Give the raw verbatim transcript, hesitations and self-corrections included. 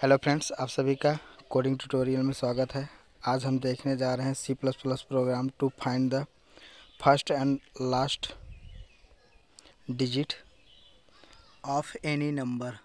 Hello friends, आप सभी का कोडिंग ट्यूटोरियल में स्वागत है। आज हम देखने जा रहे हैं C plus plus program to find the first and last digit of any number.